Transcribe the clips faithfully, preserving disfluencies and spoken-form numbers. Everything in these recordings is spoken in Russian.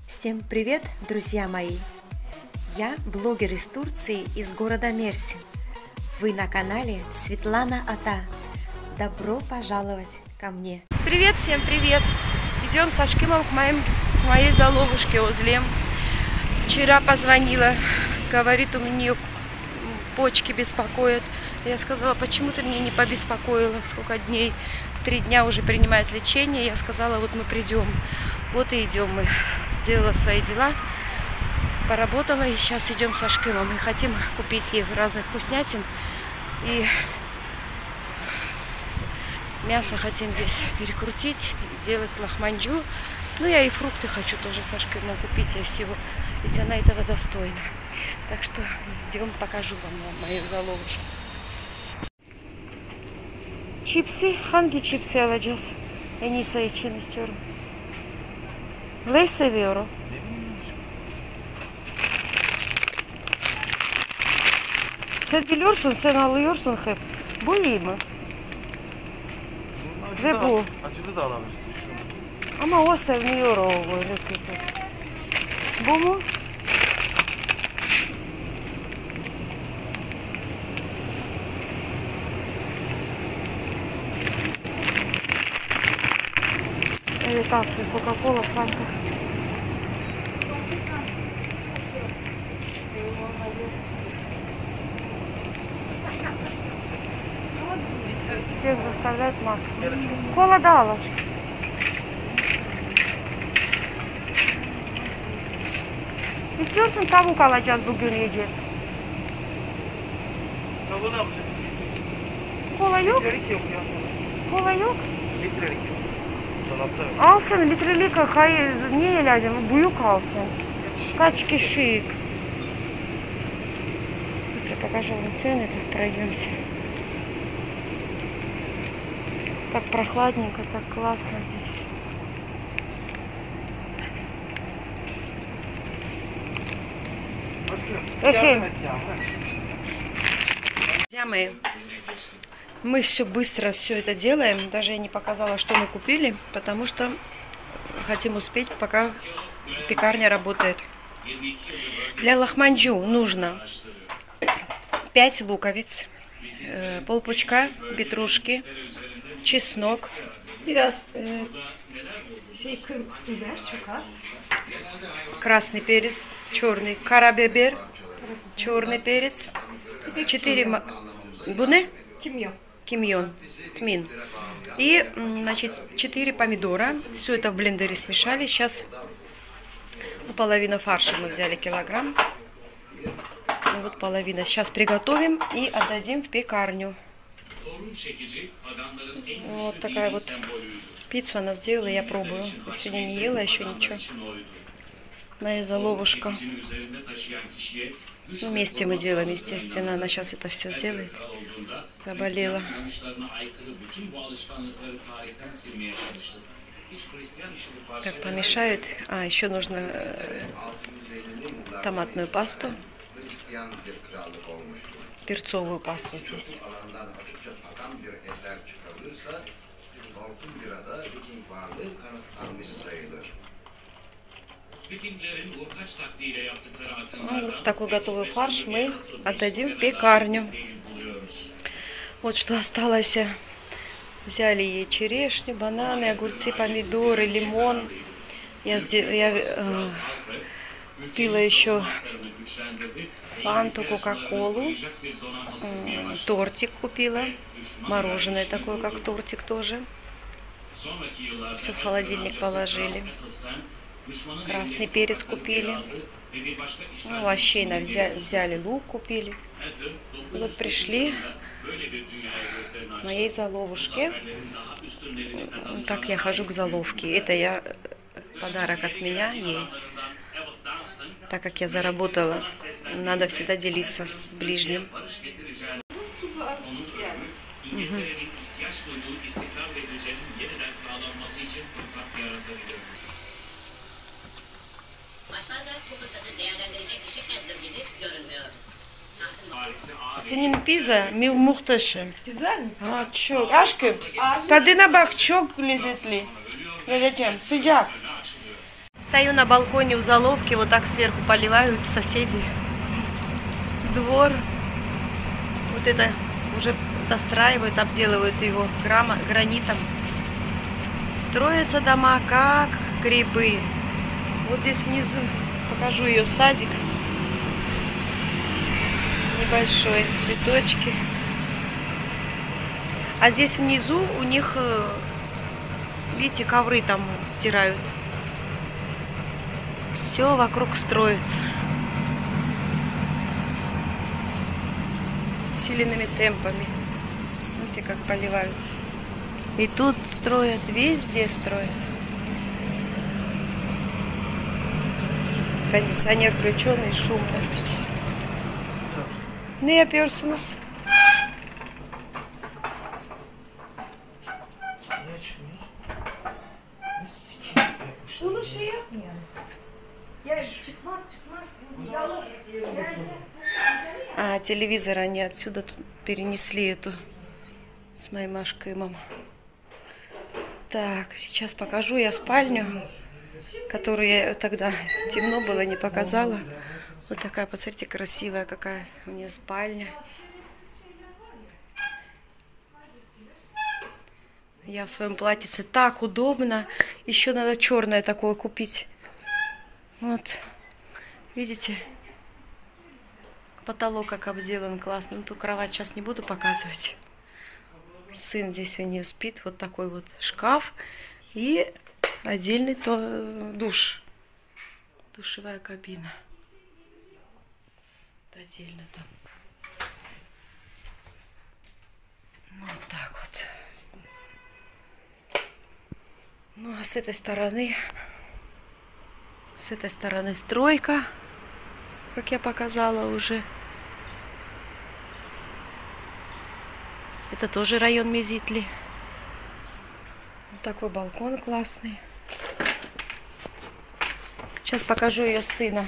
Всем привет, друзья мои! Я блогер из Турции, из города Мерсин. Вы на канале Светлана Ата. Добро пожаловать ко мне! Привет, всем привет! Идем с Ашкимом к, моим, к моей заловушке Озлем. Вчера позвонила, говорит, у нее почки беспокоят. Я сказала, почему ты меня не побеспокоила, сколько дней? Три дня уже принимает лечение. Я сказала, вот мы придем. Вот и идем мы. Сделала свои дела, поработала, и сейчас идем с Ашкимом. Мы хотим купить ей разных вкуснятин. И мясо хотим здесь перекрутить, сделать лахманджу. Ну, я и фрукты хочу тоже с Ашкимом купить, и всего. Ведь она этого достойна. Так что идем, покажу вам мою заловушку. Чипсы. Hangi чипсы alacağız? En iyi sayı için istiyorum. Lays seviyorum. Sen biliyorsun, sen alıyorsun hep. Bu iyi mi? Ve bu. Acılı da alabilirsin. Ama o sevmiyor o böyle kötü. Bu mu? Evet, alsın. Coca-Cola, Fanta. Всех заставляют маску. Кола да алаш. İstiyorsun tavuk alacağız, bugün yiyeceğiz. Tavuğu ne yapacaksın? Kola yok. Litrelik yok ya. Kola yok. Litrelik yok. Dolapta yok. Alsın litrelik, hayır, niye lazım? Büyük alsın. Kaç kişi? Быстро покажу вам цены, так пройдемся. Как прохладненько, как классно здесь. Efendim. Друзья мои, мы все быстро все это делаем. Даже я не показала, что мы купили, потому что хотим успеть, пока пекарня работает. Для лахманджу нужно пять луковиц, полпучка петрушки, чеснок, красный перец, черный, карабебер, черный перец, четыре буны, кимьон, тмин. И, значит, четыре помидора. Все это в блендере смешали. Сейчас половину фарша мы взяли, килограмм. Вот половина. Сейчас приготовим и отдадим в пекарню. Вот такая вот пиццу она сделала, я пробую. Я сегодня не ела еще ничего. Моя заловушка. Ну, вместе мы делаем, естественно. Она сейчас это все сделает. Заболела. Так, помешают. А, еще нужно э, томатную пасту. Перцовую пасту здесь. Вот такой готовый фарш мы отдадим в пекарню. Вот что осталось. Взяли ей черешню, бананы, огурцы, помидоры, лимон. Я, я э, пила еще фанту, кока-колу. Э, тортик купила. Мороженое такое, как тортик тоже. Все в холодильник положили. Красный перец купили. Ну, овощей взяли, взяли, лук купили. Вот пришли к моей заловушке. Как я хожу к заловке. Это я подарок от меня ей. Так как я заработала, надо всегда делиться с ближним. Угу. Senin pizza muhteşem. Güzel mi? Ha, çok. Aşkım, tadına bak, çok lezzetli. Vereceğim, sıcak. Стою на балконе у заловки, вот так сверху поливают соседи. Двор. Вот это уже достраивают, обделывают его грама, гранитом. Строятся дома как грибы. Вот здесь внизу покажу ее садик. Небольшой, цветочки. А здесь внизу у них, видите, ковры там стирают. Все вокруг строится. Усиленными темпами. Видите, как поливают. И тут строят, везде строят. Кондиционер включенный, шумно. Не персонус. А телевизор они отсюда перенесли эту с моей Машкой, Так, сейчас покажу я спальню, которую я тогда темно было, не показала. Вот такая, посмотрите, красивая какая у нее спальня. Я в своем платьице, так удобно. Еще надо черное такое купить. Вот, видите? Потолок как обделан классно. Ну, ту кровать сейчас не буду показывать. Сын здесь у нее спит. Вот такой вот шкаф. И отдельный то душ. Душевая кабина. Отдельно там. Вот так вот. Ну, а с этой стороны, с этой стороны стройка, как я показала уже. Это тоже район Мезитли. Вот такой балкон классный. Сейчас покажу ее сына.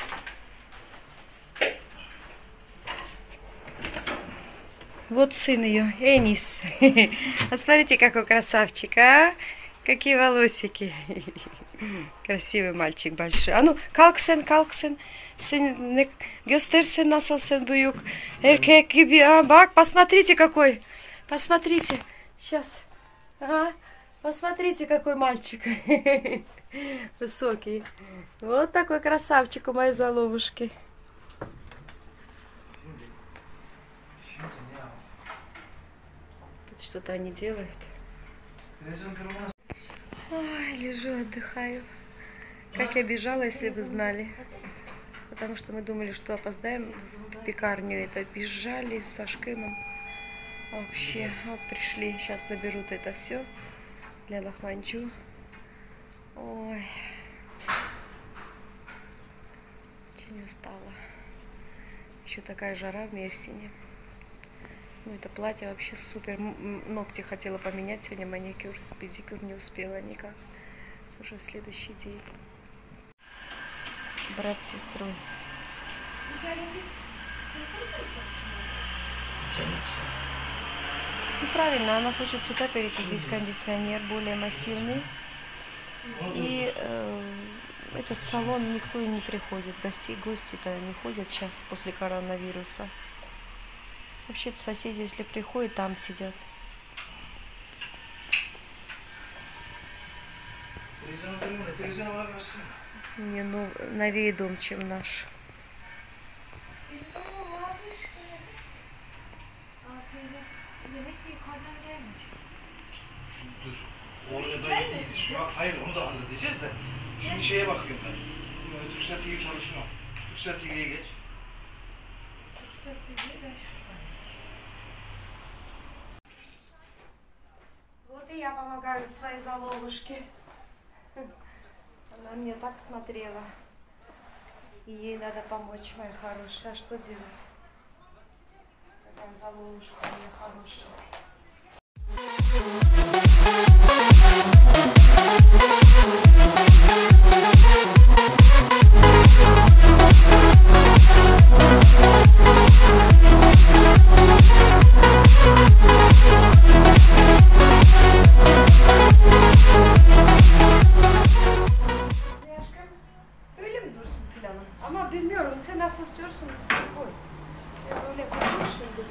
Вот сын ее, Энис. А смотрите, какой красавчик, а? Какие волосики. Красивый мальчик большой. А ну, kalksın, kalksın. Sen ne göstersen nasıl sen büyük. Erkek gibi. А, бак, посмотрите какой. Посмотрите. Сейчас. А, посмотрите, какой мальчик. Высокий. Вот такой красавчик у моей заловушки. Тут что-то они делают. Ой, лежу, отдыхаю. Как я бежала, если вы знали. Потому что мы думали, что опоздаем в пекарню. Это бежали со Шкимом. Вообще, вот пришли. Сейчас заберут это все для лахманчу. Ой. Очень устала. Еще такая жара в Мерсине. Ну, это платье вообще супер. Ногти хотела поменять сегодня, маникюр, педикюр не успела никак. Уже в следующий день. Брат с сестрой. Ну, правильно, она хочет сюда перейти. Здесь кондиционер более массивный. И э, этот салон никто и не приходит. Гости, гости-то не ходят сейчас после коронавируса. Вообще-то соседи, если приходят, там сидят. Не, ну, новее дом, чем наш. Orada da yediyiz şu an. Hayır, onu da halledeceğiz de. Şimdi şeye bakıyorum ben. Türksel T V çalışmıyor. Türksel T V'ye geç. Türksel T V'ye ben şuradan. Вот и я помогаю своей заловушке. Она мне так смотрела. И ей надо помочь, моя хорошая. А что делать? Такая заловушка моя хорошая. bilmiyorum. Sen nasıl istiyorsun? Sen koy. Ben böyle koyayım şimdi.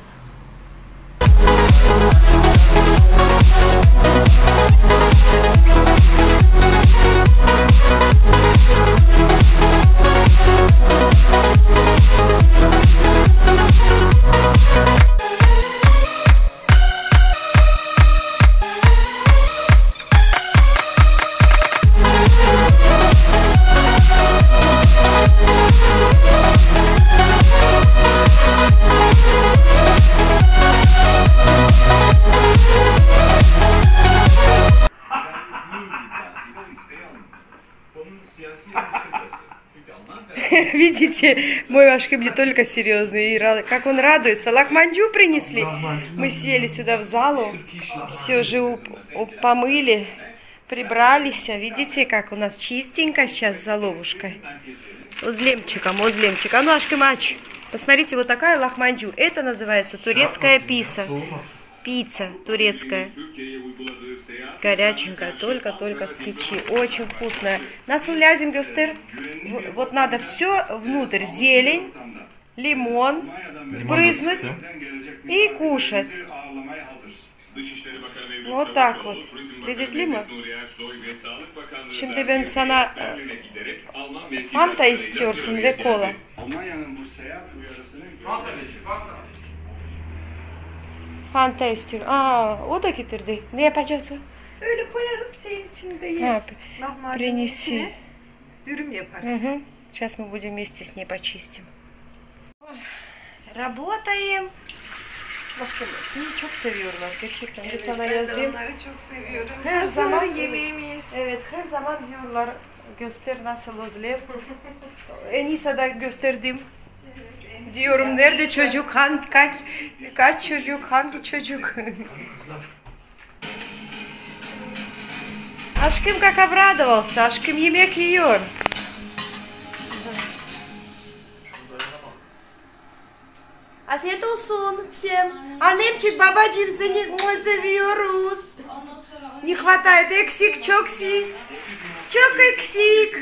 Видите, мой Ашким не только серьезный, и как он радуется. Лахманджу принесли. Мы сели сюда в залу, все же помыли, прибрались. Видите, как у нас чистенько сейчас с заловушкой. Узлемчиком, узлемчиком. Ну, Ашкимач, посмотрите, вот такая лахманджу. Это называется турецкая пицца. Пицца турецкая. Горяченькая, только-только с печи. Очень вкусная. Nasıl lazım göster? Вот надо все внутрь. Зелень, лимон, спрыснуть и кушать. Вот так вот. Lezzetli mi? Şimdi ben sana Fanta istiyorsun ve kola. Fanta istiyor. Aa, o da getirdi. Ne yapacağız? Öyle koyarız şeyin içinde yeriz. Lahmacunun içine dürüm yaparız. Угу. Сейчас мы будем вместе с ней почистим. Работаем. Başka seni çok seviyorlar gerçekten. Evet, sana ben de yazdım. onları çok seviyorum. Her Nasıl zaman yemeğimiz. Evet, her zaman diyorlar göster nasıl özlem. Enisa da gösterdim. Evet, Diyorum nerede çocuk, hangi kaç kaç çocuk, hangi çocuk? Aşkım как обрадовался, aşkım yemek yiyor. Afiyet olsun всем. Annemcik, babacığım seni seviyoruz. Не хватает, eksik, çok siz. Çok eksik.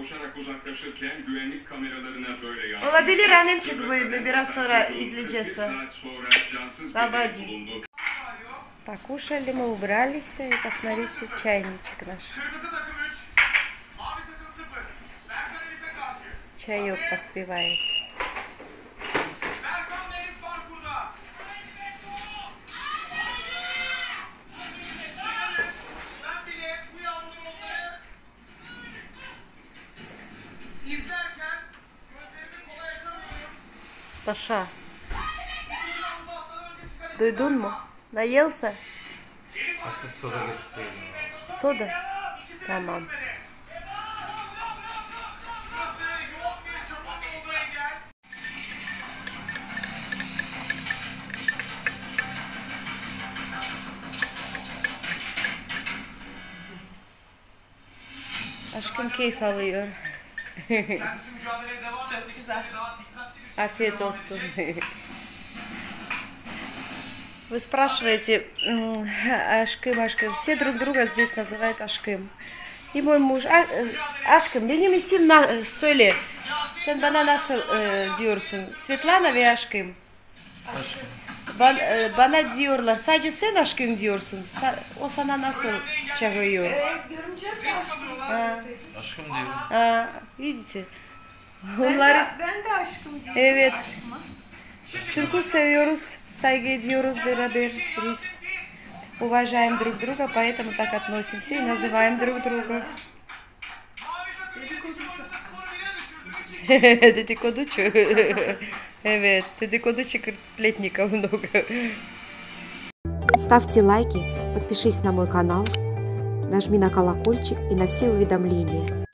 Olabilir annemcik, biraz sonra izleyeceğiz. Babacığım. Покушали, мы убрались, и посмотрите чайничек наш. Чаек поспевает. Паша, дуйдун mu? Наелся? Aşkım soda getirseydin. Сода? Tamam. Aşkım keyif alıyor. Kendisi mücadeleye devam etmek istedi. Daha dikkatli bir şekilde Afiyet olsun. Вы спрашиваете, Ашкым, Ашкым, все друг друга здесь называют Ашкым. И mой muž, Ашкım, benim isim söyle. Sen bana nasıl e, diyorsun? Svetlana ve Ашкым. Aşkım. Ban, e, bana diyorlar, sadece sen Ашкым diyorsun. Sa, o sana nasıl çağırıyor? Evet, görümcem de aşkım. Ha, Aşkım diyorum. ha, видите? Ben Onları, de, ben de aşkım diyorum. Evet. Aşkıma. Türk'ü seviyoruz, saygı ediyoruz beraber. Biz уважаем друг друга, поэтому так относимся и называем друг друга. Dedikoducu. Evet, dedikoducu сплетников много. Ставьте лайки, подпишись на мой канал, нажми на колокольчик и на все уведомления.